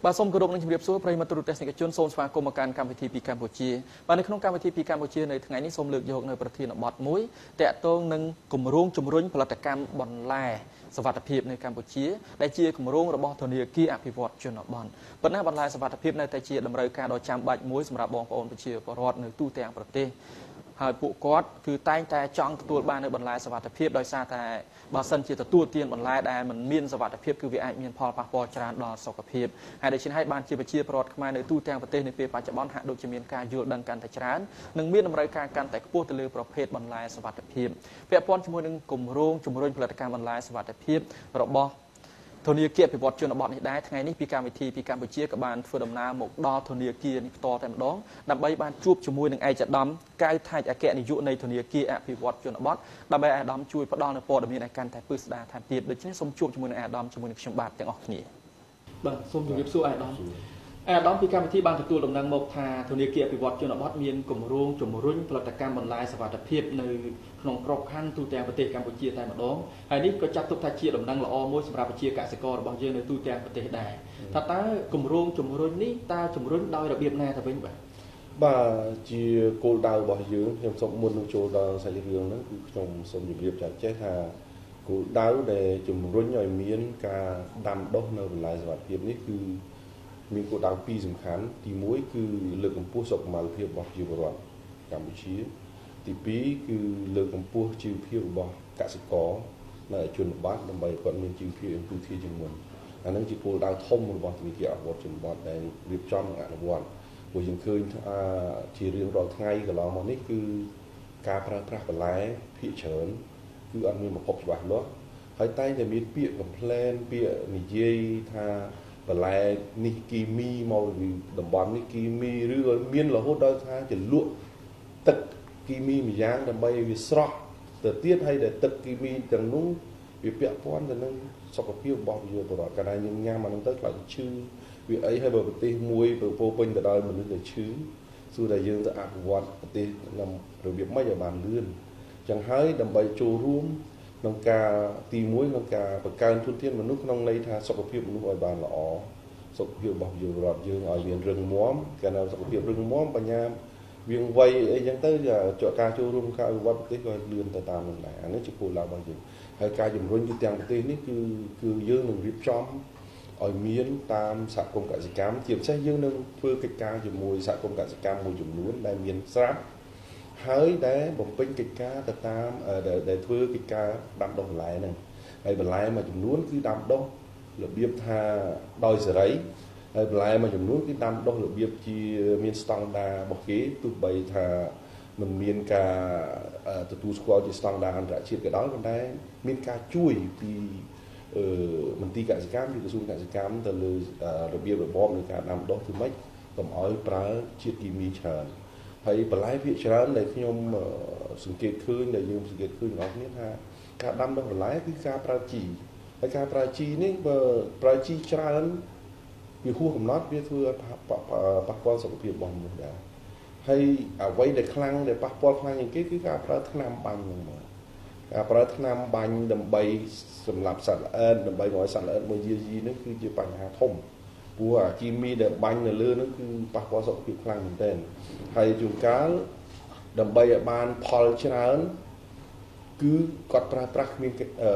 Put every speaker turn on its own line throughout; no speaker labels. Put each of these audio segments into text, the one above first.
បាទសូមគោរពនឹងជម្រាបសួរប្រិយមិត្តទូរទស្សនិកជនសូមស្វាគមន៍មកកាន់កម្មវិធីពីកម្ពុជាបាទនៅក្នុងកម្មវិធីពីកម្ពុជានៅថ្ងៃនេះសូមលើកយកនៅប្រធានបទមួយតាក់ទងនឹងគម្រោងជំរុញផលិតកម្មបន្លែសុវត្ថិភាពនៅកម្ពុជាដែលជាគម្រោងរបស់ធនាគារអភិវឌ្ឍជនបទប៉ុន្តែបន្លែសុវត្ថិភាពនៅតែជាតម្រូវការដ៏ចាំបាច់មួយសម្រាប់បងប្អូនប្រជាពលរដ្ឋនៅទូទាំងប្រទេសហើយពួកគាត់គឺតែងតែចង់ទទួលបាននៅបន្លែសុវត្ថិភាពដោយសារតែបើសិនជាទទួលទានបន្លែដែលមិនមានសុវត្ថិភាពគឺវាអាចមានផលប៉ះពាល់ច្រើនដល់សុខភាពហើយដូច្នេះហើយបានជាប្រជាពលរដ្ឋខ្មែរនៅទូទាំងប្រទេសនៅពេលបច្ចុប្បន្នហាក់ដូចជាមានការយល់ដឹងកាន់តែច្រើននិងមានតម្រូវការកាន់តែខ្ពស់ទៅលើប្រភេទបន្លែសុវត្ថិភាពពាក់ព័ន្ធជាមួយនឹងគម្រោងជំរុញផលិតកម្មបន្លែសុវត្ថិភាពរបស់ធនាគារអភិវឌ្ឍជនបទនេះដែរថ្ងៃនេះពីកម្មវិធីពីកម្ពុជាក៏បានធ្វើដំណើរមកដល់ធនាគារនេះផ្ទាល់តែម្ដងដើម្បីបានជួបជាមួយនឹងឯកឧត្តមកៅថាច់អគ្គនាយកនៃធនាគារអភិវឌ្ឍជនបទដើម្បីឯកឧត្តមជួយផ្ដល់នូវព័ត៌មានឲ្យកាន់តែពិស្ដារថែមទៀតដូច្នេះសូមជួបជាមួយនឹងឯកឧត្តមជាមួយនឹងខ្ញុំបាទទាំងអស់គ្នាបាទសូមជម្រាបសួរឯកឧត្តមអាដាមពីកម្មវិធីបានទទួលដំណឹងមកថាធនាគារអភិវឌ្ឍជនបទមានគម្រោងជំរុញផលិតកម្មបន្លែសុវត្ថិភាពនៅក្នុងក្របខ័ណ្ឌទូទាំងប្រទេសកម្ពុជាតែម្ដងហើយនេះក៏ចាត់ទុកថាជាដំណឹងល្អមួយសម្រាប់ប្រជាកសិកររបស់យើងនៅទូទាំងប្រទេសដែរថាតើគម្រោងជំរុញនេះតើជំរុញដោយរបៀបណាទៅវិញ
បាទជាគោលដៅរបស់យើងខ្ញុំសូមមុននឹងចូលដល់សាច់រឿងហ្នឹងគឺខ្ញុំសូមជម្រាបចាត់ចេះថាគោលដៅដែលជំរុញឲ្យមានការដាំដុះនៅបន្លែសុវត្ថិភាពនេះគឺមានគោលដៅពីរសំខាន់ទី1គឺលើកកម្ពស់សុខុមាលភាពរបស់ប្រជាពលរដ្ឋកម្ពុជាទី2គឺលើកកម្ពស់ជីវភាពរបស់កសិករនៅជនបទដើម្បីគាត់មានជីវភាពទូទៅជាងមុនអានឹងជាគោលដៅធំរបស់ធនាគារអភិវឌ្ឍជនបទដែលរៀបចំនិងអនុវត្តព្រោះយើងឃើញជារៀងរាល់ថ្ងៃកន្លងមកនេះគឺការប្រើប្រាស់បន្លែភាគច្រើនគឺអត់មានប្រភពច្បាស់លាស់ហើយតែងតែមានពាក្យ complain ពាក្យនិយាយថាបន្លែនេះគីមីមកពីតំបន់នេះគីមីឬក៏មានរហូតដល់ថាជាលក់ទឹកគីមីម្យ៉ាងដើម្បីឲ្យវាស្រស់ទៅទៀតហើយដែលទឹកគីមីទាំងនោះវាពាក់ព័ន្ធទៅនឹងសុខភាពរបស់ប្រជាពលរដ្ឋកាលណាយើងញ៉ាំអានោះទៅខ្លាចឈឺវាអីហើយបើប្រទេសមួយពោពេញទៅដោយមនុស្សទៅឈឺសួរតែយើងទៅអភិវឌ្ឍប្រទេសក្នុងរបៀបម៉េចឲ្យបានលឿនអញ្ចឹងហើយដើម្បីចូលរួមក្នុងការទី1ក្នុងការបង្កើនធនធានមនុស្សក្នុងន័យថាសុខភាពមនុស្សឲ្យបានល្អសុខភាពរបស់ប្រជាពលរដ្ឋយើងឲ្យមានរឹងមាំកាលណាសុខភាពរឹងមាំបញ្ញាវាងវ័យអីចឹងទៅការចូលរួមការអភិវឌ្ឍប្រទេសក៏លឿនទៅតាមនឹងដែរអានេះជាគោលដៅរបស់យើងហើយការជំរុញទូទាំងប្រទេសនេះគឺយើងនឹងរៀបចំឲ្យមានតាមសហគមន៍កសិកម្មជាពិសេសយើងនឹងធ្វើកិច្ចការជាមួយសហគមន៍កសិកម្មមួយចំនួនដែលមានស្រាប់ហើយដែលបំពេញកិច្ចការទៅតាមដែលធ្វើកិច្ចការដាំដុះបន្លែហ្នឹងហើយបន្លែមួយចំនួនគឺដាំដុះរបៀបថាដោយសេរីហើយបន្លែមួយចំនួនគឺដាំដុះរបៀបជាមានស្តង់ដាររបស់គេទោះបីថាមិនមានការទទួលស្គាល់ជាស្តង់ដារអន្តរជាតិក៏ដោយប៉ុន្តែមានការជួយពីមន្ទីរកសិកម្មឬក្រសួងកសិកម្មទៅលើរបៀបរបបនៃការដាំដុះធ្វើម៉េចកុំឲ្យប្រើជាតិគីមីច្រើនហើយបន្លែភាគច្រើនដែលខ្ញុំសង្កេតឃើញដែលយើងសង្កេតឃើញបងប្អូនថាការដាំដុះបន្លែគឺការប្រើជីហើយការប្រើជីនេះបើប្រើជីច្រើនវាហួសកំណត់វាធ្វើឲ្យប៉ះពាល់សុខភាពរបស់មនុស្សដែរហើយអ្វីដែលខ្លាំងដែលប៉ះពាល់ខ្លាំងជាងគេគឺការប្រើថ្នាំបាញ់ហ្នឹងមកការប្រើថ្នាំបាញ់ដើម្បីសម្លាប់សត្វល្អិតដើម្បីឲ្យសត្វល្អិតមកយាយីហ្នឹងគឺជាបញ្ហាធំព្រោះអាគីមីដែលបាញ់នៅលើហ្នឹងគឺប៉ះពាល់សុខភាពខ្លាំងមែនទែនហើយជួនកាលដើម្បីឲ្យបានផលច្រើនគឺគាត់ប្រើប្រាស់គ្មាន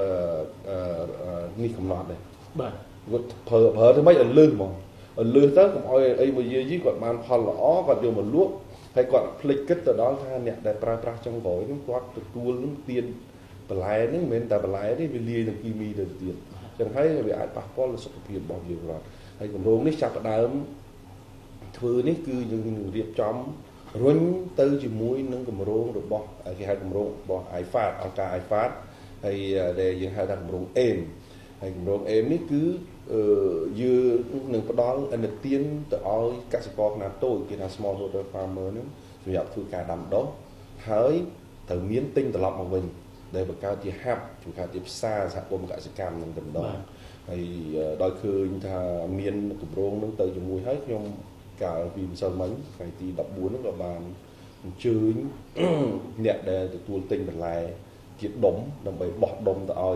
នេះកំណត់ដែរ
បាទ
គាត់ប្រើទៅមិនឲ្យលឺហ្មងឲ្យលឺទៅកុំឲ្យអីមកយាយីគាត់បានផលល្អគាត់យកមកលក់ហើយគាត់ភ្លេចគិតទៅដល់ថាអ្នកដែលប្រើប្រាស់ចុងក្រោយហ្នឹងគាត់ទទួលនឹងទានបន្លែហ្នឹងមិនមែនតែបន្លែទេវាលាយនឹងគីមីទៅទៀតអញ្ចឹងហើយវាអាចប៉ះពាល់ដល់សុខភាពរបស់យើងរដ្ឋហើយគម្រោងនេះចាប់ផ្ដើមធ្វើនេះគឺយើងនឹងរៀបចំរុញទៅជាមួយនឹងគម្រោងរបស់គេហៅគម្រោងរបស់ IFAD អង្គការ IFAD ហើយដែលយើងហៅថាគម្រោង AIM ហើយគម្រោង AIM នេះគឺយើងនឹងផ្ដល់ឥណទានទៅឲ្យកសិករខ្នាតតូចគេថា small holder farmer ហ្នឹងសម្រាប់ធ្វើការដាំដុះហើយត្រូវមានទិញត្រឡប់មកវិញដែលបង្កើតជា hub ជាការជាផ្សារសហគមន៍កសិកម្មនឹងតម្ដងហើយដោយឃើញថាមានគម្រោងនឹងទៅជាមួយហើយខ្ញុំកាលពីម្សិលមិញថ្ងៃទី14ហ្នឹងក៏បានអញ្ជើញអ្នកដែលទទួលទិញបន្លែជាដុំដើម្បីបោះដុំទៅឲ្យ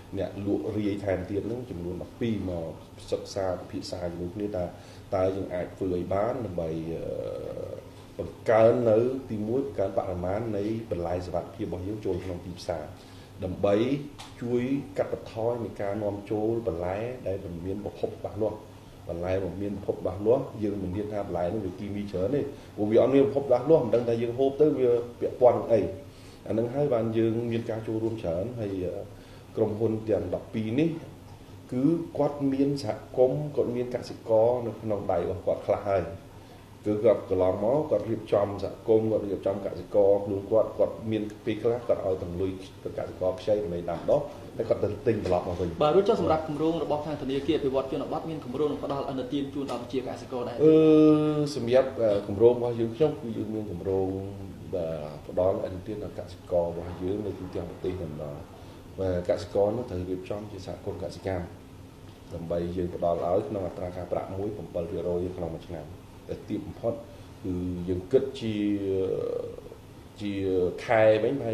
អ្នកលក់រាយថែមទៀតហ្នឹងចំនួន12មកសិក្សាពិភាក្សាជាមួយគ្នាតើយើងអាចធ្វើឲ្យបានដើម្បីបង្កើននៅទី1បង្កើនបរិមាណនៃបន្លែសុវត្ថិភាពរបស់យើងចូលក្នុងទីផ្សារដើម្បីជួយកាត់បន្ថយនៃការនាំចូលបន្លែដែលមិនមានប្រភពច្បាស់លាស់បន្លែមិនមានប្រភពច្បាស់លាស់យើងមិនមានថាបន្លែនោះវាគីមីច្រើនទេព្រោះវាអត់មានប្រភពច្បាស់លាស់មិនដឹងថាយើងហូបទៅវាពាក់ព័ន្ធនឹងអីអានឹងហើយបានយើងមានការចូលរួមច្រើនហើយក្រុមហ៊ុនទាំង12នេះគឺគាត់មានសហគមន៍គាត់មានកសិករនៅក្នុងដៃរបស់គាត់ខ្លះហើយគឺគាត់កន្លងមកគាត់រៀបចំសហគមន៍គាត់រៀបចំកសិករខ្លួនគាត់មានពេលខ្លះគាត់ឲ្យតម្លុយទៅកសិករខ្ចីដើម្បីដាំដុះតែគាត់ទៅទិញត្រឡប់មកវិញ
បាទរួចចុះសម្រាប់គម្រោងរបស់ខាងធនាគារអភិវឌ្ឍជនបទមានគម្រោងផ្ដល់អនុទានជូនដល់ប្រជាកសិករដែរ
សម្រាប់គម្រោងរបស់យើងខ្ញុំគឺយើងមានគម្រោងផ្ដល់អនុទានដល់កសិកររបស់យើងនៅទូទាំងប្រទេសហ្នឹងបាទកសិករនោះត្រូវរៀបចំជាសហគមន៍កសិកម្មដើម្បីយើងផ្ដល់ឲ្យក្នុងអត្រាការប្រាក់1 7% ក្នុងមួយឆ្នាំតែទាបបំផុតគឺយើងគិតជាខែវិញហើយ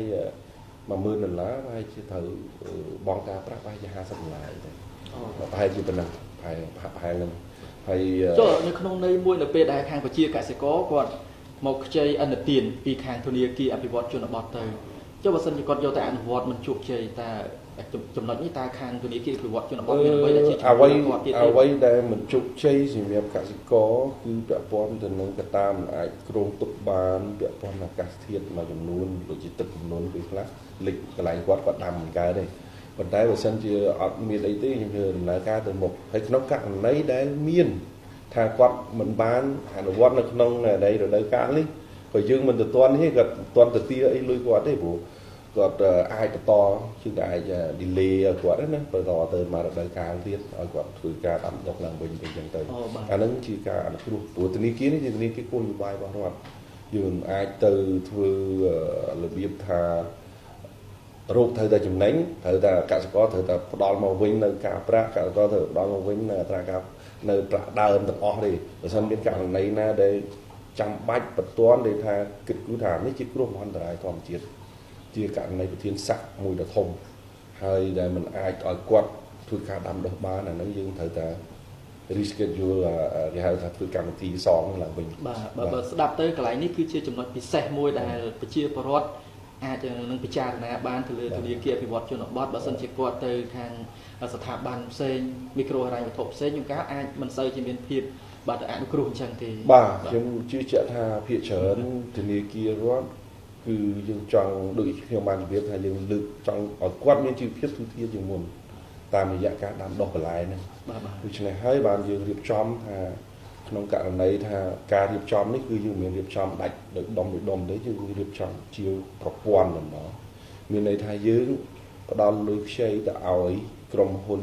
$10,000ហើយជាត្រូវបងការប្រាក់ប្រហែលជា$50ទេប្រហែលជាប៉ុណ្ណឹងប្រហែលហ្នឹងហើយ
ចុះនៅក្នុងន័យមួយនៅពេលដែលខាងប្រជាកសិករគាត់មកខ្ចីអនុទានពីខាងធនាគារអភិវឌ្ឍជនបទទៅចុះបើសិនជាគាត់យកតែអនុវត្តមិនជោគជ័យតែចំណុចនេះតើខាងធនាគារអភិវឌ្ឍជនបទមានអ្វីដែលជា
អ្វីដែលមិនជោគជ័យសម្រាប់កសិករគឺពាក់ព័ន្ធទៅនឹងកត្តាមិនអាចគ្រោងទុកបានពាក់ព័ន្ធអាកាសធាតុមួយចំនួនដូចជាទឹកចំនួនពេលខ្លះលិចកន្លែងគាត់ដាំមិនកើតទេប៉ុន្តែបើសិនជាអត់មានអីទេខ្ញុំធ្វើដំណើរការទៅមុខហើយក្នុងករណីដែលមានថាគាត់មិនបានអនុវត្តនៅក្នុងរដូវកាលនេះក៏យើងមិនទៅទាន់ទេគាត់ទាន់ទៅទាអីលុយគាត់ទេព្រោះគាត់អាចបន្តជាងអាច delay ឲ្យគាត់ណាបន្តទៅមករដូវកាលទៀតឲ្យគាត់ធ្វើការដាំដុះឡើងវិញអញ្ចឹងទៅអាហ្នឹងជាការអនុគ្រោះព្រោះធនាគារនេះជាធនាគារគោលនយោបាយរបស់រដ្ឋយើងអាចទៅធ្វើរបៀបថារោគត្រូវតែចំណេញត្រូវតែកសិករត្រូវតែផ្ដល់មកវិញនៅការប្រាក់កសិករត្រូវផ្ដល់មកវិញនៅអត្រាការនៅប្រាក់ដើមទាំងអស់ទេបើមិនមានករណីណាដែលចាំបាច់បន្ទាន់ដែលថាគិតគូរថានេះជាគ្រោះមហន្តរាយធម្មជាតិជាករណីប្រធានស័ក្តិមួយដ៏ធំហើយដែលมันអាចឲ្យគាត់ធ្វើការដាំដុះបានអាហ្នឹងយើងត្រូវតែ reschedule គេហៅថាធ្វើកម្មវិធីសងឡើងវិញ
បាទបើស្ដាប់ទៅកន្លែងនេះគឺជាចំណុចពិសេសមួយដែលប្រជាពលរដ្ឋអាចនឹងពិចារណាបានទៅលើធនាគារអភិវឌ្ឍជនបទបើសិនជាគាត់ទៅខាងស្ថាប័នផ្សេងមីក្រូហិរញ្ញវត្ថុផ្សេងយើងកាអាចមិនសូវជាមានភាពបាទអនុគ្រោះអញ្ចឹងទេ
បាទខ្ញុំជឿជាក់ថាភាគច្រើនធនាគាររដ្ឋគឺយើងចង់ដូចខ្ញុំបានជម្រាបថាយើងលើកចង់ឲ្យគាត់មានជីវភាពទូទាជាងមុនតាមរយៈការដាំដុះបន្លែហ្នឹងដូច្នេះហើយបានយើងរៀបចំថាក្នុងករណីថាការរៀបចំនេះគឺយើងមិនរៀបចំដាច់ដោយដុំទេយើងរៀបចំជាប្រព័ន្ធហ្មងមានន័យថាយើងផ្ដល់លុយខ្ចីទៅឲ្យក្រុមហ៊ុន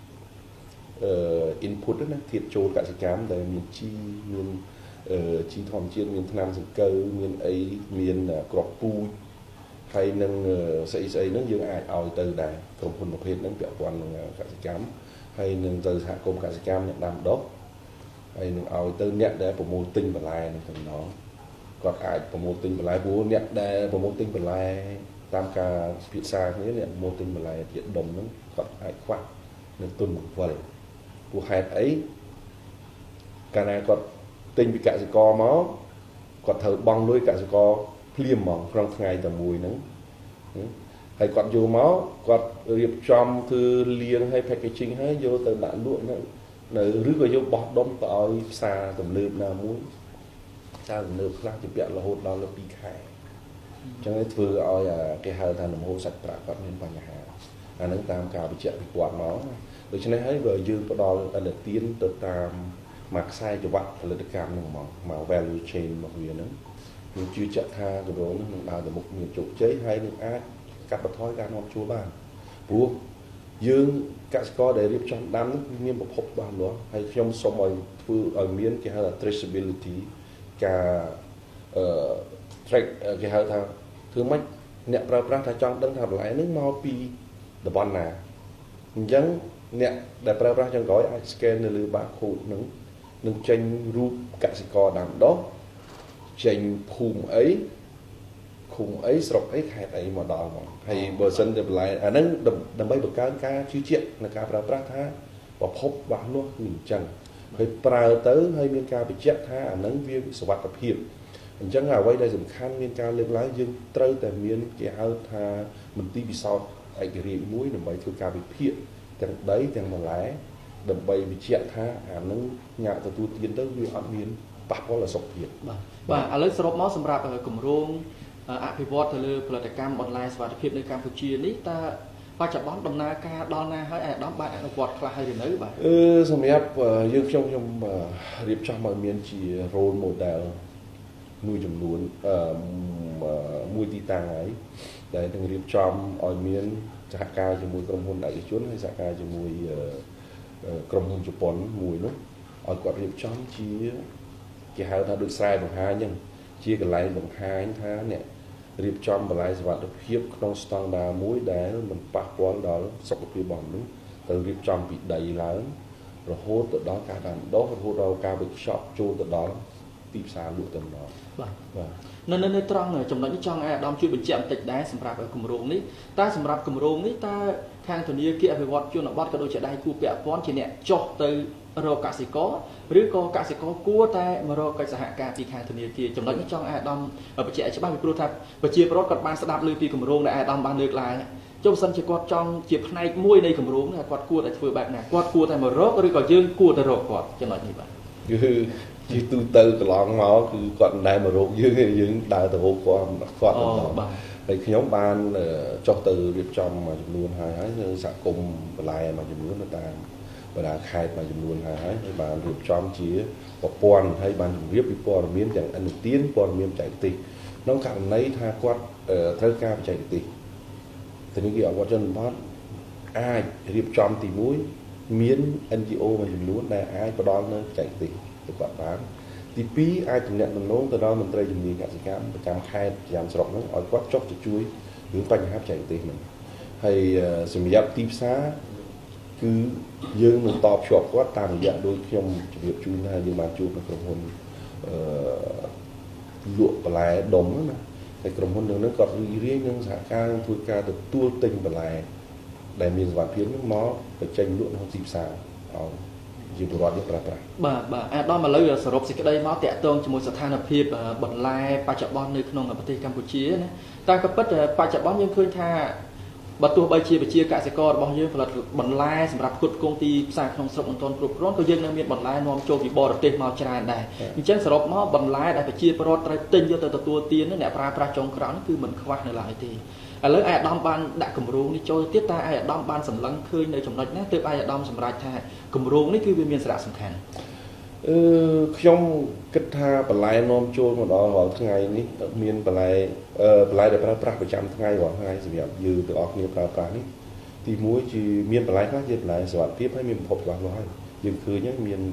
input ណាធាតុចូលកសិកម្មដែលមានជីមានជីធម្មជាតិមានថ្នាំសង្កូវមានអីមានគ្រាប់ពូជហើយនឹងស្អីហ្នឹងយើងអាចឲ្យទៅដែរក្រុមហ៊ុនប្រភេទហ្នឹងពាក់ព័ន្ធនឹងកសិកម្មហើយនឹងទៅសហគមន៍កសិកម្មអ្នកដាំដុះហើយនឹងឲ្យទៅអ្នកដែលប្រមូលទិញបន្លែនឹងចំណងគាត់អាចប្រមូលទិញបន្លែព្រោះអ្នកដែលប្រមូលទិញបន្លែតាមការពិភាក្សាគ្នាអ្នកប្រមូលទិញបន្លែជាដុំហ្នឹងគាត់អាចខ្វះនៅទុនបង្វិលព្រោះហេតុអីកាលណាគាត់ទិញពីកសិករមកគាត់ត្រូវបង់លុយកសិករភ្លាមហ្មងក្នុងថ្ងៃតែមួយហ្នឹងហើយគាត់យកមកគាត់រៀបចំគឺលាងឲ្យ packaging ហើយយកទៅដាក់លក់នៅឬក៏យកបោះដុំទៅឲ្យផ្សារទំនើបណាមួយផ្សារទំនើបខ្លះជាពាក់រហូតដល់2ខែអញ្ចឹងធ្វើឲ្យគេហៅថាលំហូរសាច់ប្រាក់គាត់មានបញ្ហាអាហ្នឹងតាមការបញ្ជាក់ពីគាត់មកដូច្នេះហើយបើយើងផ្ដល់អនុទានទៅតាមមកខ្សែចង្វាក់ផលិតកម្មហ្នឹងមក value chain របស់វាហ្នឹងខ្ញុំជឿជាក់ថាគម្រោងនេះនឹងដើរទៅមុខមានជោគជ័យហើយនឹងអាចកាត់បន្ថយការនាំចូលបានព្រោះយើងកសិករដែលរៀបចំដាំនេះមានប្រភពបានលាស់ហើយខ្ញុំសូមឲ្យធ្វើឲ្យមានគេហៅថា traceability ការ track គេហៅថាធ្វើម៉េចអ្នកប្រើប្រាស់ថាចង់ដឹងថាបន្លែនេះមកពីតំបន់ណាអញ្ចឹងអ្នកដែលប្រើប្រាស់ចុងក្រោយអាច scan នៅលើ barcode ហ្នឹងនឹងចេញរូបកសិករដាំដុះចេញភូមិអីខុំអីស្រុកអីខេត្តអីមកដល់មកហើយបើសិនតែបន្លែអាហ្នឹងដើម្បីបង្កើនការជឿជាក់និងការប្រើប្រាស់ថាប្រភពបាសនោះគឺអញ្ចឹងហើយប្រើទៅហើយមានការបញ្ជាក់ថាអាហ្នឹងវាសុវត្ថិភាពអញ្ចឹងអ្វីដែលសំខាន់មានការលើកឡើងយើងត្រូវតែមានគេហៅថាមន្ទីរពិសោធន៍ឯករាជ្យមួយដើម្បីធ្វើការវិភាគទាំងដីទាំងបន្លែដើម្បីបញ្ជាក់ថាអាហ្នឹងញ៉ាំទទួលទានទៅវាអត់មានប៉ះពាល់ដល់សុខភាព
បាទឥឡូវសរុបមកសម្រាប់គម្រោងអភិវឌ្ឍទៅលើផលិតកម្មបន្លែសុវត្ថិភាពនៅកម្ពុជានេះតើបច្ចុប្បន្នដំណើរការដល់ណាហើយអាដាមបានអនុវត្តខ្លះហើយឬនៅបាទ
សម្រាប់យើងខ្ញុំរៀបចំឲ្យមានជា role model មួយចំនួនមួយទីតាំងហើយដែលនឹងរៀបចំឲ្យមានសហការជាមួយក្រុមហ៊ុនឯកជនហើយសហការជាមួយក្រុមហ៊ុនជប៉ុនមួយនោះឲ្យគាត់រៀបចំជាគេហៅថាដូចស្រែបង្ហាញអញ្ចឹងជាកន្លែងបង្ហាញថាអ្នករៀបចំបន្លែសុវត្ថិភាពក្នុងស្តង់ដារមួយដែលមិនប៉ះពាល់ដល់សុខភាពរបស់មនុស្សទៅរៀបចំពីដីឡើងរហូតទៅដល់ការដាំដុះរហូតដល់ការវេចខ្ចប់ចូលទៅដល់ទីផ្សារលក់ទៅដល់
បាទនៅត្រង់ចំណុចនេះចង់ឲ្យអាដាមជួយបញ្ជាក់បន្តិចដែរសម្រាប់គម្រោងនេះតើសម្រាប់គម្រោងនេះតើខាងធនាគារអភិវឌ្ឍជនបទក៏ដូចជាដៃគូពាក់ព័ន្ធជាអ្នកចុះទៅរកកសិករឬក៏កសិករគួរតែមករកកិច្ចសហការពីខាងធនាគារចំណុចនេះចង់ឲ្យអាដាមបញ្ជាក់ឲ្យច្បាស់ពីព្រោះថាប្រជាពលរដ្ឋគាត់បានស្ដាប់ឮពីគម្រោងដែលអាដាមបានលើកឡើងចុះបើសិនជាគាត់ចង់ជាផ្នែកមួយនៃគម្រោងនេះគាត់គួរតែធ្វើបែបណាគាត់គួរតែមករកឬក៏យើងគួរតែរកគាត់ចំណុចនេះបាទ
គឺជាទូទៅកន្លងមកគឺគាត់មិនដែលមករកយើងដើរទៅរកគាត់បាទហើយខ្ញុំបានចុះទៅរៀបចំមួយចំនួនហើយនៅសហគមន៍បន្លែមួយចំនួននៅតាមបណ្ដាខេត្តមួយចំនួនហើយបានរៀបចំជាប្រព័ន្ធហើយបានជម្រាបពីព័ត៌មានទាំងឥណទានព័ត៌មានបច្ចេកទេសក្នុងករណីថាគាត់ត្រូវការបច្ចេកទេសធនាគារអភិវឌ្ឍជនបទអាចរៀបចំទី1មាន NGO មួយចំនួនដែលអាចផ្ដល់នៅបច្ចេកទេសទៅគាត់បានទី2អាចទំនាក់ទំនងទៅដល់មន្ត្រីជំនាញកសិកម្មប្រចាំខេត្តប្រចាំស្រុកហ្នឹងឲ្យគាត់ចុះទៅជួយរឿងបញ្ហាបច្ចេកទេសហ្នឹងហើយសម្រាប់ទីផ្សារគឺយើងនឹងតបភ្ជាប់គាត់តាមរយៈដូចខ្ញុំជម្រាបជូនថាយើងបានជួបនៅក្រុមហ៊ុនលក់បន្លែដុំណាហើយក្រុមហ៊ុននឹងគាត់រីករាយនឹងសហការធ្វើការទទួលទិញបន្លែដែលមានសុវត្ថិភាពហ្នឹងមកបញ្ចេញលក់ក្នុងទីផ្សារឲ្យជាពលរដ្ឋយើងប្រើប្រាស់
បាទអាដាមឥឡូវសរុបសេចក្តីមកតាក់ទងជាមួយស្ថានភាពបន្លែបច្ចុប្បន្ននៅក្នុងប្រទេសកម្ពុជាណាតែក៏ពិតបច្ចុប្បន្នយើងឃើញថាបើទោះបីជាប្រជាកសិកររបស់យើងផលិតបន្លែសម្រាប់ផ្គត់ផ្គង់ទីផ្សារក្នុងស្រុកមិនទាន់គ្រប់គ្រាន់ក៏យើងនៅមានបន្លែនាំចូលពីបរទេសមកច្រើនដែរអញ្ចឹងសរុបមកបន្លែដែលប្រជាពលរដ្ឋត្រូវទិញយកទៅទទួលទានអ្នកប្រើប្រាស់ចុងក្រោយគឺមិនខ្វះនៅឡើយទេឥឡូវអាដាមបានដាក់គម្រោងនេះចូលទៀតតែអាដាមបានសម្លឹងឃើញនៅចំណុចណាទើបអាដាមសម្រេចថាគម្រោងនេះគឺវាមានសារៈសំខាន់
ខ្ញុំគិតថាបន្លែនាំចូលមកដល់រាល់ថ្ងៃនេះមានបន្លែដែលប្រើប្រាស់ប្រចាំថ្ងៃរាល់ថ្ងៃសម្រាប់យើងទាំងអស់គ្នាប្រើប្រាស់នេះទី1ជាមានបន្លែខ្លះជាបន្លែសុវត្ថិភាពហើយមានប្រភពច្បាស់លាស់ហើយយើងឃើញមាន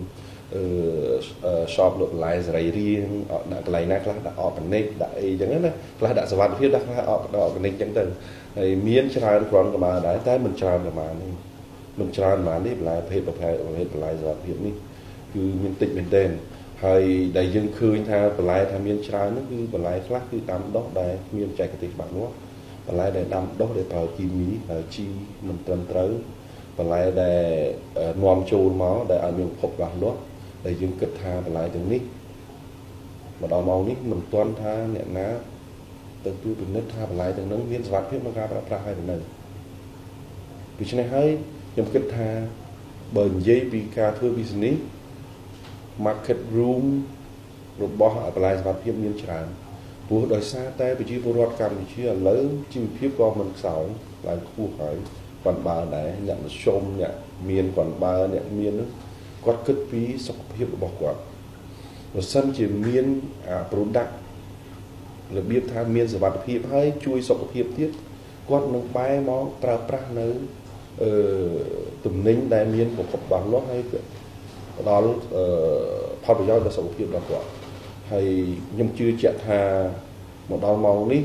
shop លក់បន្លែសេរីរាង្គដាក់កន្លែងណាខ្លះដាក់ organic ដាក់អីចឹងណាខ្លះដាក់សុវត្ថិភាពដាក់ខ្លះorganic ចឹងទៅហើយមានច្រើនគ្រាន់ក៏បានដែរតែមិនច្រើនប្រហែលនេះបន្លែប្រភេទបន្លែសុវត្ថិភាពនេះគឺមានតិចមែនទែនហើយដែលយើងឃើញថាបន្លែថាមានច្រើននោះគឺបន្លែខ្លះគឺដាំដុះដែលមានបច្ចេកទេសច្បាស់លាស់បន្លែដែលដាំដុះដែលប្រើគីមីជីមិនត្រឹមត្រូវបន្លែដែលនាំចូលមកដែលឲ្យមានប្រភពច្បាស់លាស់ដែលយើងគិតថាបន្លែទាំងនេះមកដល់ម៉ោងនេះមិនទាន់ថាអ្នកណាទៅជួយពិនិត្យថាបន្លែទាំងនោះមានសុវត្ថិភាពក្នុងការប្រើប្រាស់ហើយនៅដូច្នេះហើយខ្ញុំគិតថាបើនិយាយពីការធ្វើ business market room របស់បន្លែសុវត្ថិភាពមានច្រើនព្រោះដោយសារតែប្រជាពលរដ្ឋកម្ពុជាឥឡូវជីវភាពក៏មិនខ្សោយឡើងខ្ពស់ហើយគាត់បើដែរអ្នកមធ្យមអ្នកមានគាត់បើអ្នកមាននោះគាត់គិតពីសុខភាពរបស់គាត់បើសិនជាមានproduct របៀបថាមានសុវត្ថិភាពហើយជួយសុខភាពទៀតគាត់នឹងបែរមកប្រើប្រាស់នៅទំនិញដែលមានប្រភពច្បាស់លាស់ហើយផ្ដល់ផលប្រយោជន៍ដល់សុខភាពរបស់គាត់ហើយខ្ញុំជឿជាក់ថាមកដល់ម៉ោងនេះ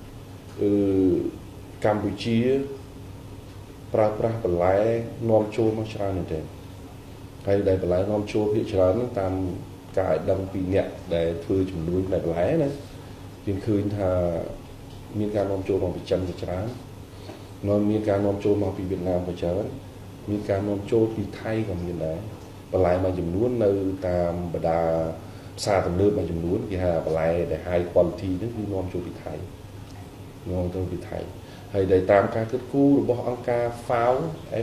កម្ពុជាប្រើប្រាស់បន្លែនាំចូលមកច្រើនមែនទែនហើយដែលបន្លែនាំចូលភាគច្រើនហ្នឹងតាមការឲ្យដឹងពីអ្នកដែលធ្វើចំនួនផ្នែកបន្លែណាយើងឃើញថាមានការនាំចូលមកពីចិនជាច្រើនមានការនាំចូលមកពីវៀតណាមជាច្រើនមានការនាំចូលពីថៃក៏មានដែរបន្លែមួយចំនួននៅតាមបណ្ដាផ្សារទំនើបមួយចំនួនគេហៅបន្លែដែល high quality ហ្នឹងគឺនាំចូលពីថៃនាំចូលពីថៃហើយដែលតាមការគិតគូររបស់អង្គការ FAO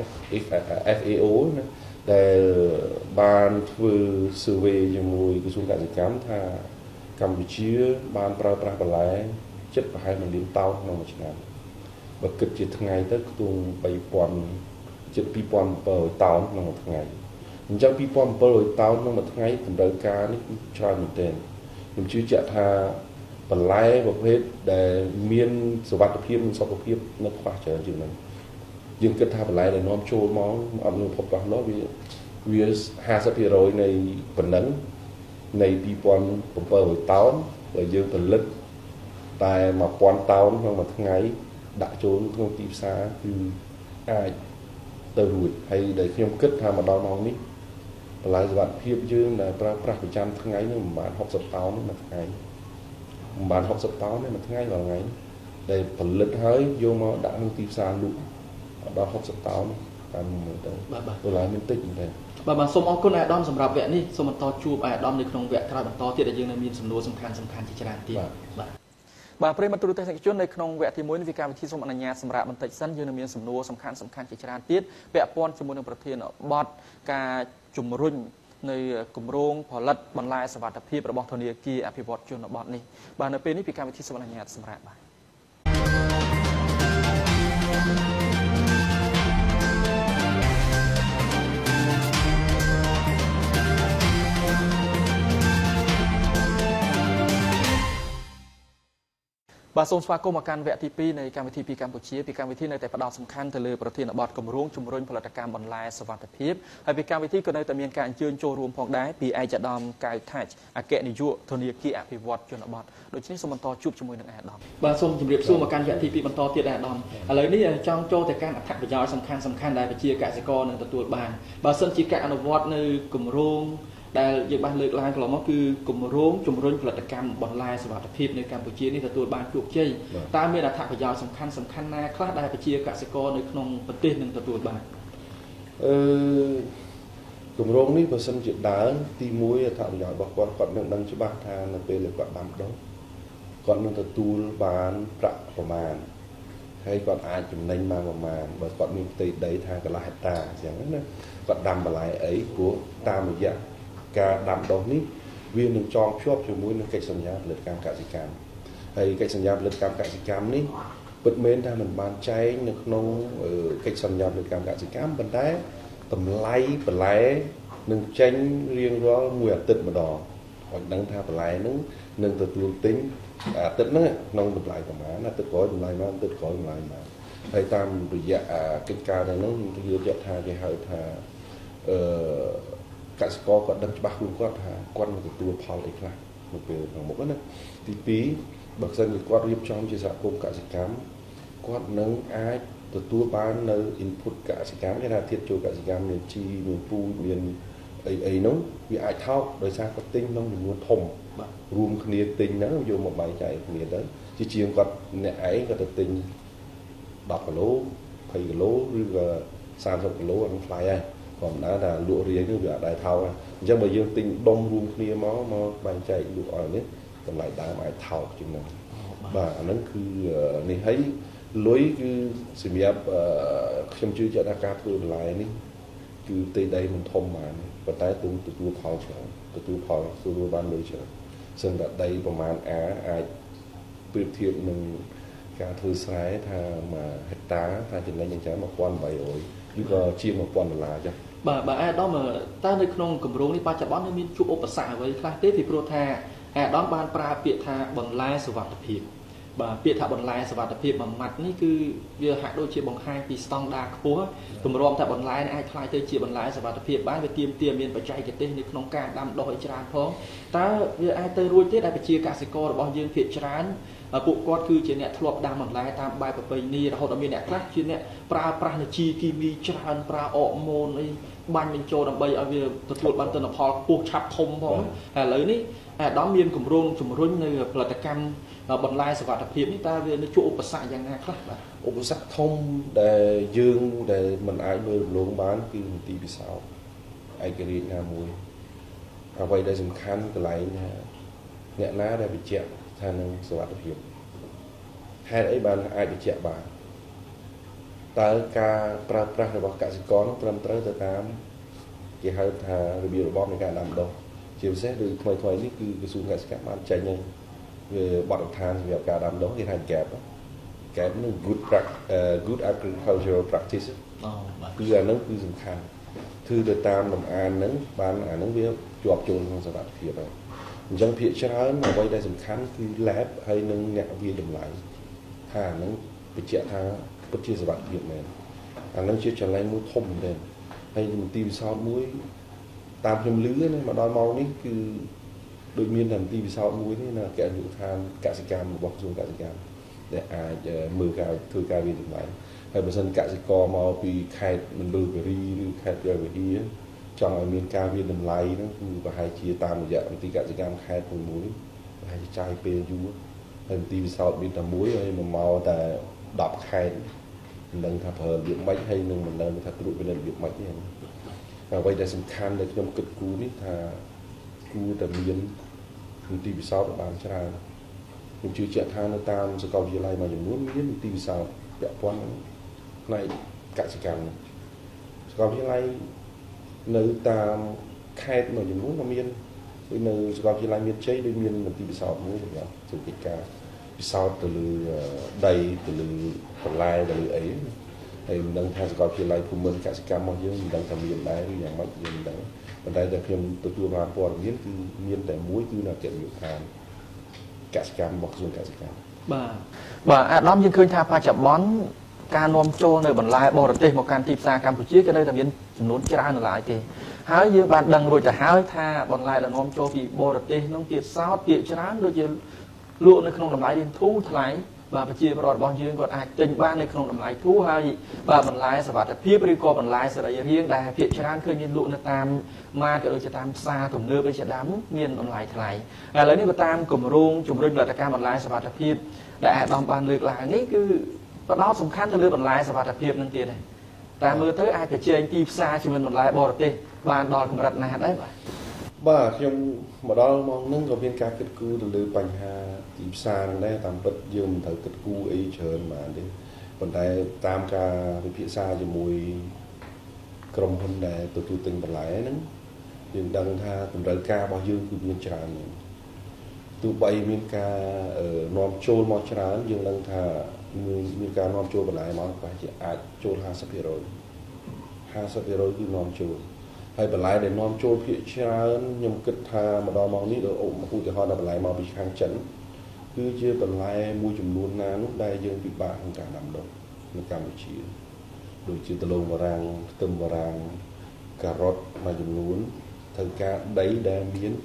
ណាដែលបានធ្វើ survey ជាមួយក្រសួងកសិកម្មថាកម្ពុជាបានប្រើប្រាស់បន្លែចិត្តប្រហែល1លានតោនក្នុងមួយឆ្នាំបើគិតជាថ្ងៃទៅខ្ទង់3000ជិត2700តោនក្នុងមួយថ្ងៃអញ្ចឹង2700តោនក្នុងមួយថ្ងៃតម្រូវការនេះគឺច្រើនមែនទែនខ្ញុំជឿជាក់ថាបន្លែប្រភេទដែលមានសុវត្ថិភាពនិងសុខភាពនៅខ្វះច្រើនជាងនេះយើងគិតថាបន្លែដែលនាំចូលមកអត់មានប្រភពច្បាស់លាស់វា 50% នៃប៉ុណ្ណឹងនៃ2700តោនដែលយើងផលិតតែ1000តោនក្នុងមួយថ្ងៃដាក់ចូលក្នុងទីផ្សារគឺអាចទៅរួចហើយដែលខ្ញុំគិតថាមកដល់ម៉ោងនេះបន្លែសុវត្ថិភាពយើងដែលប្រើប្រាស់ប្រចាំថ្ងៃនឹងមិនបាន60តោនមួយថ្ងៃមិនបាន60តោនទេមួយថ្ងៃរាល់ថ្ងៃដែលផលិតហើយយកមកដាក់ក្នុងទីផ្សារលក់ដល់60តោនតាមមើលទៅបន្លែមានតិចមែនទេ
បាទសូមអរគុណអាដាមសម្រាប់វគ្គនេះសូមបន្តជួបអាដាមនៅក្នុងវគ្គក្រោយបន្តទៀតដែលយើងនៅមានសំណួរសំខាន់ជាច្រើនទៀតបាទប្រិយមិត្តទូរទស្សនិកជននៅក្នុងវគ្គទី1នេះវាកម្មវិធីសូមអនុញ្ញាតសម្រាប់បន្តិចសិនយើងនៅមានសំណួរសំខាន់ជាច្រើនទៀតពាក់ព័ន្ធជាមួយនឹងប្រធានបទការជំរុញនៅគម្រោងផលិតបន្លែសុវត្ថិភាពរបស់ធនាគារអភិវឌ្ឍជនបទនេះបាទនៅពេលនេះវាកម្មវិធីសូមអនុញ្ញាតសម្រាប់បាទបាទសូមស្វាគមន៍មកកាន់វគ្គទី2នៃកម្មវិធីពីកម្ពុជាពីកម្មវិធីនៅតែផ្ដោតសំខាន់ទៅលើប្រធានបទគម្រោងជំរុញផលិតកម្មបន្លែសុវត្ថិភាពហើយពីកម្មវិធីក៏នៅតែមានការអញ្ជើញចូលរួមផងដែរពីឯកឧត្តមកៅថាច់អគ្គនាយកធនាគារអភិវឌ្ឍជនបទដូច្នេះសូមបន្តជួបជាមួយនឹងអាដាមបាទសូមជម្រាបសួរមកកាន់វគ្គទី2បន្តទៀតអាដាមឥឡូវនេះចង់ចូលទៅកាន់អត្ថប្រយោជន៍សំខាន់ដែលប្រជាកសិករនឹងទទួលបានបើសិនជាការអនុវត្តនៅគម្រោងដែលយើងបានលើកឡើងកន្លងមកគឺគម្រោងជំរុញផលិតកម្មបន្លែសុវត្ថិភាពនៅកម្ពុជានេះទទួលបានជោគជ័យតើមានអត្ថប្រយោជន៍សំខាន់ណាខ្លះដែលប្រជាកសិករនៅក្នុងប្រទេសនឹងទទួលបាន
គម្រោងនេះបើសិនជាដើរទី1អត្ថប្រយោជន៍របស់គាត់នឹងដឹងច្បាស់ថានៅពេលគាត់ដាំដុះគាត់នឹងទទួលបានប្រាក់ប្រមាណហើយគាត់អាចចំណេញបានប្រមាណបើគាត់មានផ្ទៃដីថាកន្លះហិកតាអញ្ចឹងណាគាត់ដាំបន្លែអីព្រោះតាមរយៈការដាំដុះនេះវានឹងចងភ្ជាប់ជាមួយនឹងកិច្ចសន្យាផលិតកម្មកសិកម្មហើយកិច្ចសន្យាផលិតកម្មកសិកម្មនេះពិតមែនថាមិនបានចែងនៅក្នុងកិច្ចសន្យាផលិតកម្មកសិកម្មប៉ុន្តែតម្លៃបន្លែនឹងចេញរៀងរាល់មួយអាទិត្យម្ដងឲ្យដឹងថាបន្លែហ្នឹងនឹងទទួលទិញអាទិត្យហ្នឹងក្នុងតម្លៃប្រមាណអាទិត្យក្រោយតម្លៃប៉ុន្មានអាទិត្យក្រោយតម្លៃប៉ុន្មានហើយតាមរយៈកិច្ចការហ្នឹងយើងយល់ថាគេហៅថាកសិករគាត់ដឹងច្បាស់ខ្លួនគាត់ថាគាត់នឹងទទួលផលអីខ្លះនៅពេលខាងមុខណាទី2បើសិនជាគាត់រៀបចំជាសហគមន៍កសិកម្មគាត់នឹងអាចទទួលបាននៅ input កសិកម្មគេថាធាតុចូលកសិកម្មមានជីមានពូជមានអីនោះវាអាចថោកដោយសារគាត់ទិញក្នុងចំនួនធំរួមគ្នាទិញហ្នឹងយកមកបែងចែកគ្នាទៅជាជាងគាត់អ្នកឯងគាត់ទៅទិញ10គីឡូ20គីឡូឬក៏30គីឡូអានឹងថ្លៃហើយcòn đã là lụa riêng cái việc đại thầu nhưng mà dương tinh đông luôn kia mà bàn chạy lụa ở đấy còn lại đá mãi thầu chừng nào và nó cứ này thấy lối cứ sự nghiệp xem chưa cho đa cá tôi lại ní cứ tới đây mình thông mà và tái tôi phao chở tôi ban lối chở sân đặt đâyประมาณai เปรียบเทียบនឹងការធ្វើស្រែថាមួយហិកតាថាចំណេញយ៉ាងច្រើន1300ឬក៏ជាង$1000ចា៎
បាទអាដាមតើនៅក្នុងគម្រោងនេះបច្ចុប្បន្នមានជួបឧបសគ្គអ្វីខ្លះទេពីព្រោះថាអាដាមបានប្រើពាក្យថាបន្លែសុវត្ថិភាពបាទពាក្យថាបន្លែសុវត្ថិភាពមួយម៉ាត់នេះគឺវាហាក់ដូចជាបង្ហាញពីស្តង់ដារខ្ពស់ទម្រាំថាបន្លែអាចខ្លាយទៅជាបន្លែសុវត្ថិភាពបានវាទាមមានបច្ចេកទេសនៅក្នុងការដាំដុះឲ្យច្រើនផងតើវាអាចទៅរួចទេដែលប្រជាកសិកររបស់យើងភាគច្រើនពួកគាត់គឺជាអ្នកធ្លាប់ដាំបន្លែតាមបែបប្រពៃណីរហូតដល់មានអ្នកខ្លះជាអ្នកប្រើប្រាស់ជីគីមីច្រើនប្រើអរម៉ូនអីបាញ់បញ្ចូលដើម្បីឲ្យវាទទួលបានទិន្នផលពោះឆាប់ធំផងហើយឥឡូវនេះអាដាមមានគម្រោងជំរុញនៅផលិតកម្មបន្លែសុវត្ថិភាពនេះតើវានឹងជួបឧបសគ្គយ៉ាងណាខ្លះបាទ
ឧបសគ្គធំដែលយើងដែលមិនអាចមើលរំលងបានគឺមន្ទីរពិសោធន៍ឯករាជ្យណាមួយអ្វីដែលសំខាន់កន្លែងអ្នកណាដែលបញ្ជាក់ថានឹងសុវត្ថិភាពហេតុអីបានអាចបញ្ជាក់បានតើការប្រើប្រាស់របស់កសិករនោះត្រឹមត្រូវទៅតាមគេហៅថារបៀបរបបនៃការដាំដុះជាពិសេសដូចថ្មីនេះគឺក្រសួងកសិកម្មបានចេញនឹងវាបទដ្ឋានសម្រាប់ការដាំដុះគេហៅ GAP នឹង good agricultural practice គឺអានឹងគឺសំខាន់គឺទៅតាមលំអានហ្នឹងបានអានឹងវាជាប់ចូលក្នុងសុវត្ថិភាពហើយអញ្ចឹងភាគច្រើនអ្វីដែលសំខាន់គឺ lab ហើយនឹងអ្នកវិទ្យាតម្លៃថាអានឹងបញ្ជាក់ថាពិតជាសុវត្ថិភាពមែនអានឹងជាចលនាមួយធំមែនហើយមន្ទីរពិសោធន៍មួយតាមខ្ញុំឮណាមកដល់ម៉ោងនេះគឺដូចមានតែមន្ទីរពិសោធន៍មួយនេះនៅអគ្គនាយកដ្ឋានកសិកម្មរបស់ក្រសួងកសិកម្មដែលអាចមើលការធ្វើការវិនិច្ឆ័យហើយបើសិនកសិករមកពីខេត្តមណ្ឌលគិរីឬខេត្តព្រះវិហារចង់ឲ្យមានការវិនិច្ឆ័យហ្នឹងគឺប្រហែលជាតាមរយៈមន្ទីរកសិកម្មខេត្តមួយប្រហែលជាចាយពេលយូរហើយមន្ទីរពិសោធន៍មានតែមួយហើយមកតែ10ខេត្តមិនដឹងថាប្រើរបៀបម៉េចហើយនឹងមិនដឹងថាត្រួតពិនិត្យរបៀបម៉េចទេអ្វីដែលសំខាន់ដែលខ្ញុំគិតគូរនេះថាគួរតែមានមន្ទីរពិសោធន៍បានច្រើនខ្ញុំជឿជាក់ថានៅតាមសាកលវិទ្យាល័យមួយចំនួនមានមន្ទីរពិសោធន៍ពាក់ព័ន្ធផ្នែកកសិកម្មសាកលវិទ្យាល័យនៅតាមខេត្តមួយចំនួនក៏មានដូចនៅសាកលវិទ្យាល័យមានជ័យដូចមានមន្ទីរពិសោធន៍មួយសម្រាប់ធ្វើកិច្ចការពិសោធន៍ទៅលើដីទៅលើបន្លែទៅលើអីហើយមិនដឹងថាសាកលវិទ្យាល័យភូមិន្ទកសិកម្មរបស់យើងមិនដឹងថាមានដែរឬយ៉ាងម៉េចយើងមិនដឹងប៉ុន្តែតែខ្ញុំទទួលបានព័ត៌មានគឺមានតែមួយគឺនៅកិច្ចយុទ្ធសាស្ត្រកសិកម្មរបស់ក្រសួងកសិកម្ម
បាទអាដាមយើងឃើញថាបច្ចុប្បន្នការនាំចូលនៅបន្លែបរទេសមកកាន់ទីផ្សារកម្ពុជាក៏នៅតែមានចំនួនច្រើននៅឡើយទេហើយយើងបានដឹងរួចទៅហើយថាបន្លែដែលនាំចូលពីបរទេសនោះទៀតសោតទៀតច្រើនដូចជាលក់នៅក្នុងតម្លៃរៀងធូរថ្លៃបាទប្រជាពលរដ្ឋរបស់យើងគាត់អាចទិញបាននៅក្នុងតម្លៃធូរហើយបាទបន្លែសុវត្ថិភាពឬក៏បន្លែសរីរាង្គដែលភាគច្រើនឃើញមានលក់នៅតាមម៉ាតក៏ដូចជាតាមផ្សារទំនើបដូចជាដើមមានតម្លៃថ្លៃឥឡូវនេះបើតាមគម្រោងជំរុញផលិតកម្មបន្លែសុវត្ថិភាពដែលអាដាមបានលើកឡើងនេះគឺផ្ដោតសំខាន់ទៅលើបន្លែសុវត្ថិភាពនឹងទៀតតែមើលទៅអាចប្រជែងទីផ្សារជាមួយបន្លែបរទេសបានដល់កម្រិតណាស់ដែរ
បាទខ្ញុំមកដល់មកនឹងក៏មានការគិតគូរទៅលើបញ្ហាទីផ្សារហ្នឹងដែរតាមពិតយើងមិនត្រូវគិតគូរអីច្រើនបានទេប៉ុន្តែតាមការវិភាគជាមួយក្រុមហ៊ុនដែលទទួលទិញបន្លែហ្នឹងយើងដឹងថាតម្រូវការរបស់យើងគឺមានច្រើនទោះបីមានការនាំចូលមកច្រើនយើងដឹងថាមានការនាំចូលបន្លែមកប្រហែលជាអាចចូល 50% គឺនាំចូលហើយបន្លែដែលនាំចូលភាគច្រើនខ្ញុំគិតថាម្ដងមកនេះឧទាហរណ៍ដល់បន្លែមកពីខាងចិនគឺជាបន្លែមួយចំនួនណានោះដែលយើងពិបាកក្នុងការដាំដុះនៅកម្ពុជាដូចជាដលងបារាំងខ្ទឹមបារាំងការ៉ុតមួយចំនួនត្រូវការដីដែលមាន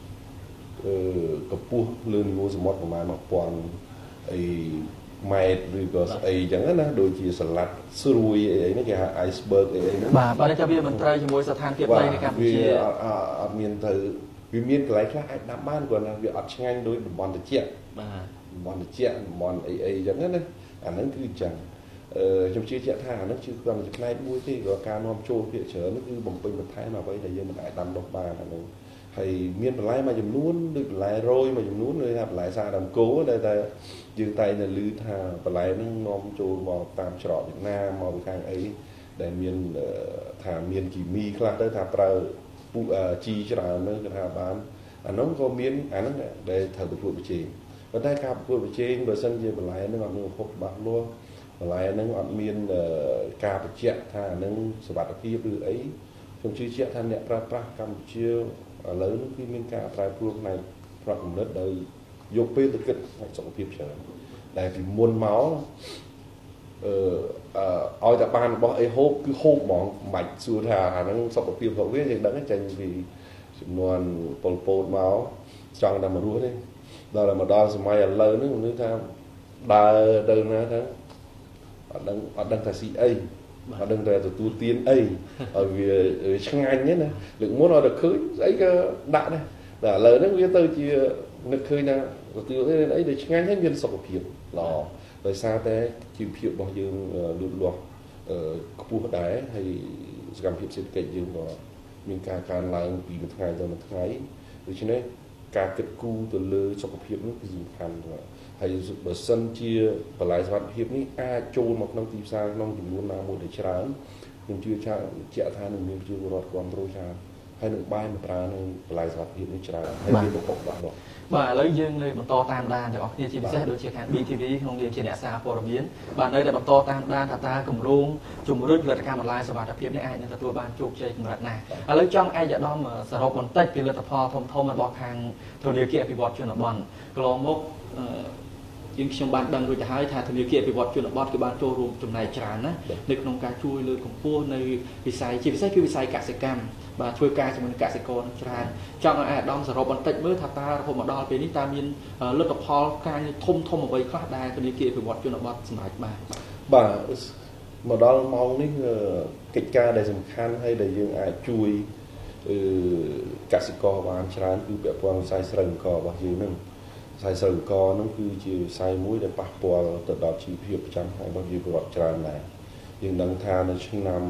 កម្ពស់លើនីវ៉ូសមុទ្រប្រមាណ 1000 អីម៉ែត្រឬក៏ស្អីចឹងណាដូចជាសាឡាត់ស្រួយអីហ្នឹងគេហៅ iceberg អីហ្នឹង
បាទបើថាវាមិនត្រូវជាមួយស្ថានភាពដីនៅកម្ពុជា
អត់មានទៅវាមានកន្លែងខ្លះអាចដាំបានគ្រាន់តែវាអត់ឆ្ងាញ់ដូចតំបន់ត្រជាក់
បាទ
តំបន់ត្រជាក់តំបន់អីចឹងណាអាហ្នឹងគឺចឹងខ្ញុំជឿជាក់ថាអាហ្នឹងគឺគ្រាន់តែផ្នែកមួយទេក៏ការនាំចូលភាគច្រើនគឺបំពេញបន្ថែមអ្វីដែលយើងមិនអាចដាំដុះបានអាហ្នឹងហើយមានបន្លែមួយចំនួនដូចបន្លែរយមួយចំនួនដូចថាបន្លែសាដើមគោដែលតែយើងតែងតែឮថាបន្លែហ្នឹងនាំចូលមកតាមច្រកវៀតណាមមកពីខាងអីដែលមានថាមានគីមីខ្លះទៅថាប្រើជីច្រើនហ្នឹងគេថាបានអាហ្នឹងក៏មានអាហ្នឹងដែលត្រូវប្រកួតប្រជែងប៉ុន្តែការប្រកួតប្រជែងបើសិនជាបន្លែហ្នឹងអត់មានប្រភពច្បាស់លាស់បន្លែហ្នឹងអត់មានការបញ្ជាក់ថាអាហ្នឹងសុវត្ថិភាពឬអីខ្ញុំជឿជាក់ថាអ្នកប្រើប្រាស់កម្ពុជាឥឡូវនេះគឺមានការប្រែប្រួលផ្នែកប្រកកំណត់ដោយយកពេលទៅគិតផ្នែកសុខភាពច្រើនដែលពីមុនមកឲ្យតែបានរបស់អីហូបគឺហូបហ្មងមិនបាច់សួរថាអាហ្នឹងសុខភាពរបស់វាយើងដឹងចេញពីចំនួនពលពតមកចង់តែមករស់ទេដល់តែមកដល់សម័យឥឡូវហ្នឹងមនុស្សថាដើរទៅណាទៅអត់ដឹងថាស៊ីអីអត់ដឹងតែទទួលទានអីឲ្យវាឆ្ងាញ់ហ្នឹងណាលើកមុនអត់តែឃើញស្អីក៏ដាក់ដែរតែឥឡូវហ្នឹងវាទៅជានឹកឃើញថាទទួលទានអីដែលឆ្ងាញ់ហើយមានសុខភាពល្អដោយសារតែជីវភាពរបស់យើងលូតលាស់ខ្ពស់ដែរហើយសកម្មភាពសេដ្ឋកិច្ចយើងក៏មានការកើនឡើងពីមួយថ្ងៃទៅមួយថ្ងៃដូច្នេះការគិតគូរទៅលើសុខភាពនោះគឺសំខាន់ហើយបើសិនជាបន្លែសុខភាពនេះអាចចូលមកក្នុងទីផ្សារក្នុងចំនួនណាមួយដែលច្រើនខ្ញុំជឿថាជាក់ថានឹងមានប្រជាពលរដ្ឋគ្រប់គ្រងច្រើនហើយនឹងបាយមកប្រើនៅបន្លែសុខភាពនេះច្រើនហើយមានប្រកបដោះបាទ
ឥឡូវយើងនៅបន្តតាមដានទាំងអស់គ្នាជាពិសេសដូចជាខាង BTV ក្នុងនាមជាអ្នកសារព័ត៌មានបាទនៅតែបន្តតាមដានថាតើគម្រោងជំរុញផលិតកម្មបន្លែសុខភាពនេះអាចនឹងទទួលបានជោគជ័យកម្រិតណាឥឡូវចង់ឯកឧត្តមសរុបបន្តិចពីលទ្ធផលធំៗរបស់ខាងធនាគារអភិវឌ្ឍជនបទកន្លងមកយើងខ្ញុំបានដឹងរួចទៅហើយថាធនាគារអភិវឌ្ឍជនបទគឺបានចូលរួមចំណែកច្រើនណានៅក្នុងការជួយលើកកម្ពស់នៅវិស័យជាពិសេសគឺវិស័យកសិកម្មបាទធ្វើការជាមួយនឹងកសិករនឹងច្រើនចង់ឲ្យអាដាមសរុបបន្តិចមើលថាតើរហូតមកដល់ពេលនេះតើមានលទ្ធផលការធំអ្វីខ្លះដែលធនាគារអភិវឌ្ឍជនបទសម្រាប់បាទ
មកដល់ម៉ោងនេះកិច្ចការដែលសំខាន់ហើយដែលយើងអាចជួយកសិករបានច្រើនគឺពាក់ព័ន្ធវិស័យស្រូវអង្កររបស់យើងនឹងវិស័យស្រូវអង្ករនឹងគឺជាវិស័យមួយដែលប៉ះពាល់ទៅដល់ជីវភាពប្រចាំថ្ងៃរបស់យើងរដ្ឋច្រើនដែរយើងដឹងថានៅឆ្នាំ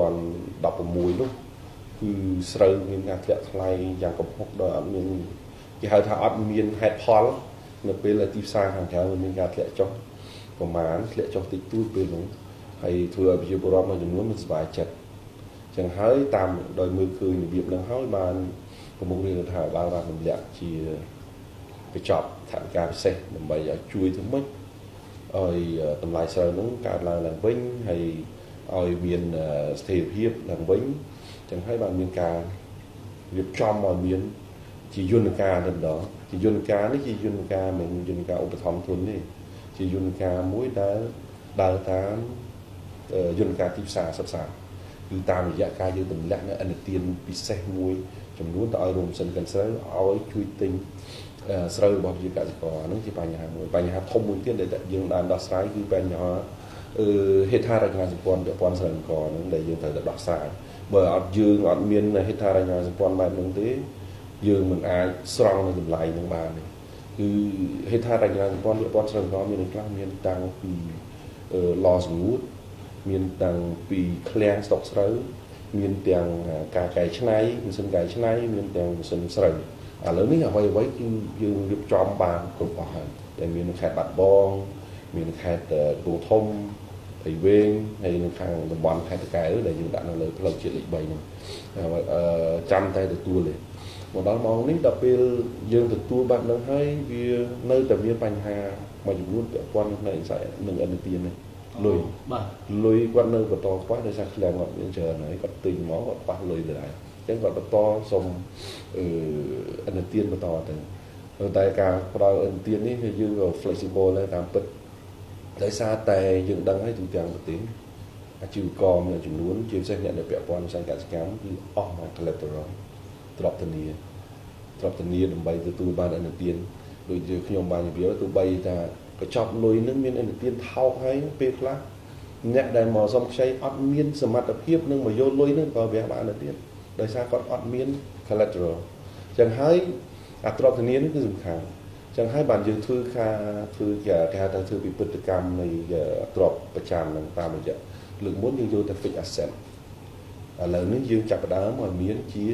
2016នោះគឺស្រូវមានការធ្លាក់ថ្លៃយ៉ាងកំហុកដោយអត់មានគេហៅថាអត់មានហេតុផលនៅពេលដែលទីផ្សារខាងក្រៅមានការធ្លាក់ចុះប្រមាណធ្លាក់ចុះតិចតួចពេលនោះហើយធ្វើឲ្យប្រជាពលរដ្ឋមួយចំនួនមិនសប្បាយចិត្តចឹងហើយតាមដោយមើលឃើញរបៀបហ្នឹងហើយបានប្រមុខរដ្ឋាភិបាលបានរំលាក់ជាបញ្ចប់ថវិកាពិសេសដើម្បីឲ្យជួយទៅមុខឲ្យតម្លៃស្រូវហ្នឹងកើនឡើងវិញហើយឲ្យមានស្ថិរភាពឡើងវិញចឹងហើយបានមានការរៀបចំឲ្យមានជាយន្តការទៅដល់ជាយន្តការនេះជាយន្តការមិនយន្តការឧបត្ថម្ភទុនទេជាយន្តការមួយដែលដើរតាមយន្តការទីផ្សារសិក្សាគឺតាមរយៈការយើងទម្លាក់នៅឥណទានពិសេសមួយចំនួនទៅឲ្យរោងសិនកិនស្រូវឲ្យជួយទិញស្រូវរបស់ប្រជាកសិករហ្នឹងជាបញ្ហាមួយបញ្ហាធំមួយទៀតដែលយើងបានដោះស្រាយគឺបញ្ហាហេដ្ឋារចនាសម្ព័ន្ធពាក់ព័ន្ធស្រូវអង្ករហ្នឹងដែលយើងត្រូវតែដោះស្រាយបើអត់យើងអត់មានហេដ្ឋារចនាសម្ព័ន្ធបែបហ្នឹងទេយើងមិនអាចស្រង់នៅតម្លៃហ្នឹងបានទេគឺហេដ្ឋារចនាសម្ព័ន្ធពាក់ព័ន្ធស្រូវអង្ករមានខ្លះមានតាំងពីឡសម្ងួតមានតាំងពីឃ្លាំងស្តុកស្រូវមានទាំងការកែច្នៃម៉ាស៊ីនកែច្នៃមានទាំងម៉ាស៊ីនស្រូវឥឡូវនេះអ្វីគឺយើងរៀបចំបានគ្រប់អស់ហើយតែមាននៅខេត្តបាត់ដំបងមានខេត្តកំពង់ធំព្រៃវែងហើយនៅខាងតំបន់ខេត្តតាកែវដែលយើងដាក់នៅលើផ្លូវជាតិលេខ3ហ្នឹងចាំតែទទួលទេមកដល់ម៉ោងនេះដល់ពេលយើងទទួលបាត់នឹងហើយវានៅតែមានបញ្ហាមួយចំនួនពាក់ព័ន្ធនឹងខ្សែនឹងឥណទាននេះលុយលុយគាត់នៅបន្តខ្វះដោយសារឃ្លាំងគាត់មានច្រើនហើយគាត់ទិញមកគាត់ខ្វះលុយទៅដែរអញ្ចឹងគាត់បន្តសុំឥណទានបន្តទៅតែការផ្ដល់ឥណទាននេះគឺយើង flexible ដែរតាមពិតដោយសារតែយើងដឹងហើយទូទាំងប្រទេសអាជីវករមានចំនួនជាពិសេសអ្នកដែលពាក់ព័ន្ធវិស័យកសិកម្មគឺអស់មក collateral ទ្រព្យធានាដើម្បីទទួលបានឥណទានដូចជាខ្ញុំបាននិយាយទោះបីថាកញ្ចប់លុយនឹងមានឥណទានថោកហើយពេលខ្លះអ្នកដែលមកសុំខ្ចីអត់មានសមត្ថភាពនឹងមកយកលុយនឹងក៏វាបានទៅទៀតដោយសារគាត់អត់មាន collateral អញ្ចឹងហើយអាទ្រព្យធានានេះគឺសំខាន់អញ្ចឹងហើយបានយើងធ្វើការធ្វើគេហៅថាធ្វើពិពិធកម្មនៃទ្រព្យប្រចាំនឹងតាមរយៈលើកមុនយើងយកតែ fixed asset ឥឡូវនេះយើងចាប់ផ្ដើមឲ្យមានជា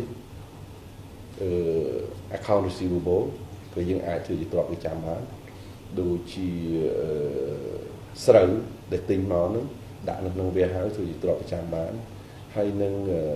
account receivable គឺយើងអាចធ្វើជាទ្រព្យប្រចាំបានដូចជាស្រូវដែលទិញមកនោះដាក់នៅក្នុង warehouse ធ្វើជាទ្រព្យប្រចាំបានហើយនឹង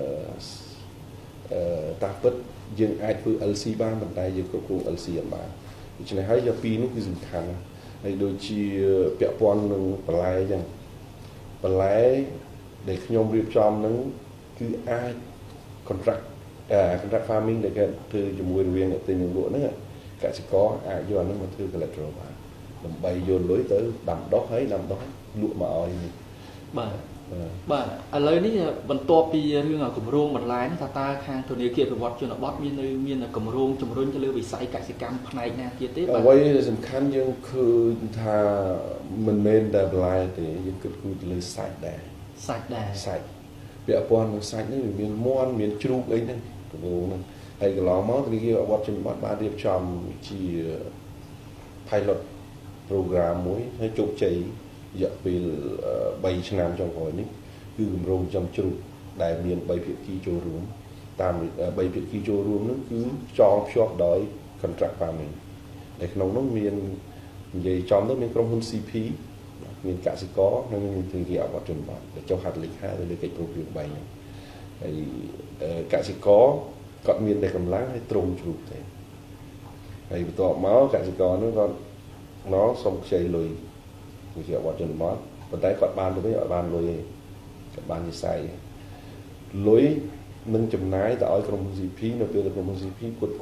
តាពិតយើងអាចធ្វើ LC បានប៉ុន្តែយើងគ្រប់គ្រង LC អត់បានដូច្នេះហើយយកពីរនោះគឺសំខាន់ហើយដូចជាពាក់ព័ន្ធនឹងបន្លែអញ្ចឹងបន្លែដែលខ្ញុំរៀបចំហ្នឹងគឺអាច contract farming ដែលគេធ្វើជាមួយរវាងអ្នកទិញនិងលក់ហ្នឹងកសិករអាចយកអាហ្នឹងមកធ្វើ collateral បានដើម្បីយកលុយទៅដាំដុះហើយលក់មកឲ្យ
បាទឥឡូវនេះបន្ទាប់ពីរឿងគម្រោងបន្លែនេះតើខាងធនាគារអភិវឌ្ឍជនបទមានគម្រោងជំរុញទៅលើវិស័យកសិកម្មផ្នែកណាទៀតទេបាទ
អ្វីដែលសំខាន់យើងឃើញថាមិនមែនតែបន្លែទេយើងគិតគូរទៅលើសាច់ដែរ
sạch đà
sạch bịa quan sạch đấy miền muôn miền trung ấy này hay cái lò máu thì kia bọn chúng bắt ba điệp tròn chỉ pilot program mới hay chụp chạy dập về bay năm trong hồi ní cứ rồng trong trung đại miền bay việt kỳ châu rùm tam bay việt kỳ châu rùm nó cứ cho shop đói contract vào mình để nó miền về trong đó miền công hôn CP miền cả sẽ có nên thường kia bọn chúng bạn để cho hạt lịch hai để cái program bay này thì cả sẽ có còn miền để cầm láng hay trùng chụp thế thì tọa máu cả sẽ có nó xong chạy lùi kiểu bọn chúng nó còn tay còn ban đối với họ ban lùi các bạn như sai lối nâng chùm nái tại trong GP nó đưa được trong GP quật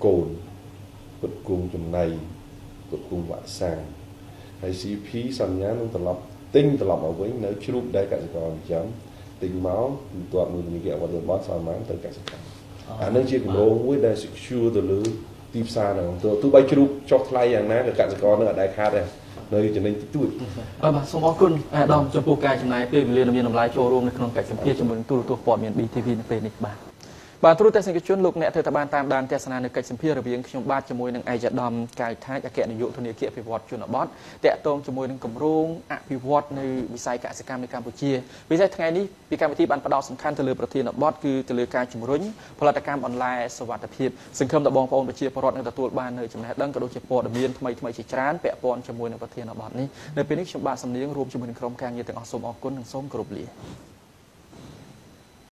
cùng chùm này quật cùng vạn sang hay CP sẵn nhá nâng tinh tập ở với nơi chụp đây cả sẽ còn chấm tình máu toàn người như kiểu bọn chúng nó sao mán tới cả sẽ còn nâng chia cùng rô với đây sẽ chua từ lưới tiếp xa nào tôi bay chụp cho thayอย่างนั้นcả sẽ còn ở đại khá đây nơi cho nên tuổi
bà xong óคุณดอมจมปูกายจำนายเพื่อเรียนมีน้ำลายโชว์ร่วมในขนมไก่สัมเพียจำนวนตัวปอดเมียน BTV ในเป็นอีกบางทุกแต่สิ่งที่ชวนลูกเนี่ยเธอตะบานตามด้านเทศนาในไก่สัมเพียระเบียงขยมบ้านจมวยหนึ่งไอจะดอมกายท้ายจะแกะในยุทธนิเกียพิวัตรชนบอสแต่ตรงจมวยหนึ่งกำรงอภิวัตในวิสัยการศึกษาในกัมพูชีวิสัยทั้งนี้ปีการปฏิบัติประดอสำคัญเตลือประเทศบอสคือเตลือการจมรุ่งผลิตกรรมออนไลน์สวัสดิภาพซึ่งคำตะบองปอนประเชียพรอดในตัวบ้านในจำนวนดังกระโดดเฉพาะระเบียงทำไมจิตร้านแปะปอนจมวยในประเทศบอสนี้ในปีนี้ชมบ้านสำเนียงรวมจมวยในโครงการยืดแต่งอสมออกก้นทั้งส้มกรุบลี